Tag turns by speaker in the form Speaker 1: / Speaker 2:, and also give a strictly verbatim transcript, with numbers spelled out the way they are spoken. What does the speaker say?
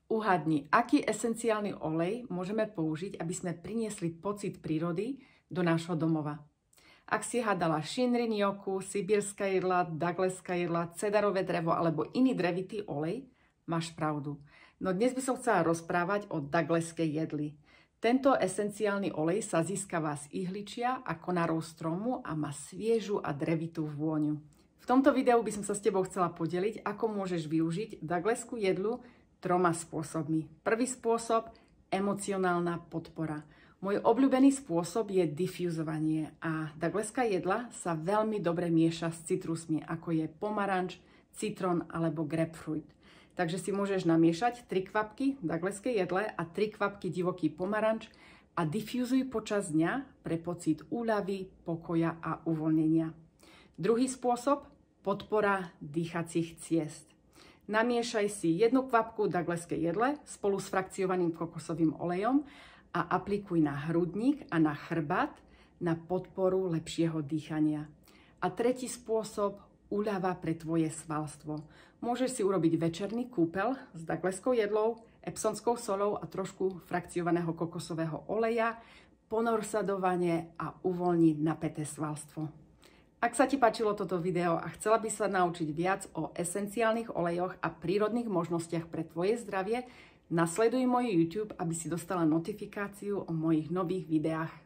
Speaker 1: Uhadni, aký esenciálny olej môžeme použiť, aby sme priniesli pocit prírody do nášho domova. Ak si hádala Shinrin Yoku, sibírska jedla, Douglaska jedla, cedarové drevo alebo iný drevitý olej, máš pravdu. No dnes by som chcela rozprávať o Douglaskej jedli. Tento esenciálny olej sa získava z ihličia a konárov stromu a má sviežu a drevitú vôňu. V tomto videu by som sa s tebou chcela podeliť, ako môžeš využiť Douglasku jedlu troma spôsobmi. Prvý spôsob, emocionálna podpora. Môj obľúbený spôsob je difúzovanie a Douglaska jedla sa veľmi dobre mieša s citrusmi, ako je pomaranč, citrón alebo grapefruit. Takže si môžeš namiešať tri kvapky Douglaskej jedle a tri kvapky divoký pomaranč a difúzuj počas dňa pre pocit úľavy, pokoja a uvoľnenia. Druhý spôsob, podpora dýchacích ciest. Namiešaj si jednu kvapku Douglaskej jedle spolu s frakciovaným kokosovým olejom a aplikuj na hrudník a na chrbát na podporu lepšieho dýchania. A tretí spôsob, úľava pre tvoje svalstvo. Môžeš si urobiť večerný kúpel s Douglaskou jedlou, epsonskou solou a trošku frakciovaného kokosového oleja, ponor sa do vane a uvoľniť napäté svalstvo. Ak sa ti páčilo toto video a chcela by sa naučiť viac o esenciálnych olejoch a prírodných možnostiach pre tvoje zdravie, nasleduj môj YouTube, aby si dostala notifikáciu o mojich nových videách.